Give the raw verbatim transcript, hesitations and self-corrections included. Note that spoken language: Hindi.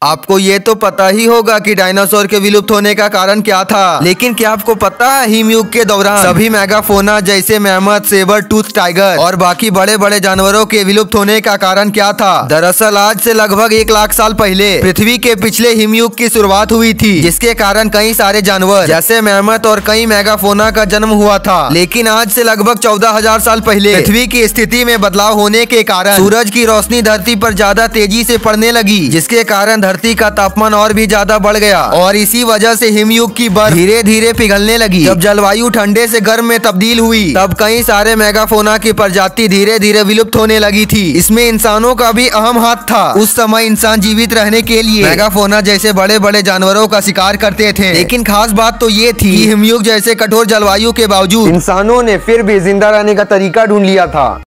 आपको ये तो पता ही होगा कि डायनासोर के विलुप्त होने का कारण क्या था, लेकिन क्या आपको पता है हिमयुग के दौरान सभी मेगाफोना जैसे मैमथ, सेबर टूथ टाइगर और बाकी बड़े बड़े जानवरों के विलुप्त होने का कारण क्या था? दरअसल आज से लगभग एक लाख साल पहले पृथ्वी के पिछले हिमयुग की शुरुआत हुई थी, जिसके कारण कई सारे जानवर जैसे मैमथ और कई मेगाफोना का जन्म हुआ था। लेकिन आज से लगभग चौदह हजार साल पहले पृथ्वी की स्थिति में बदलाव होने के कारण सूरज की रोशनी धरती पर ज्यादा तेजी से पड़ने लगी, जिसके कारण धरती का तापमान और भी ज्यादा बढ़ गया और इसी वजह से हिमयुग की बर्फ धीरे धीरे पिघलने लगी। जब जलवायु ठंडे से गर्म में तब्दील हुई तब कई सारे मेगाफोना की प्रजाति धीरे धीरे विलुप्त होने लगी थी। इसमें इंसानों का भी अहम हाथ था। उस समय इंसान जीवित रहने के लिए मेगाफोना जैसे बड़े बड़े जानवरों का शिकार करते थे, लेकिन खास बात तो ये थी कि हिमयुग जैसे कठोर जलवायु के बावजूद इंसानों ने फिर भी जिंदा रहने का तरीका ढूंढ लिया था।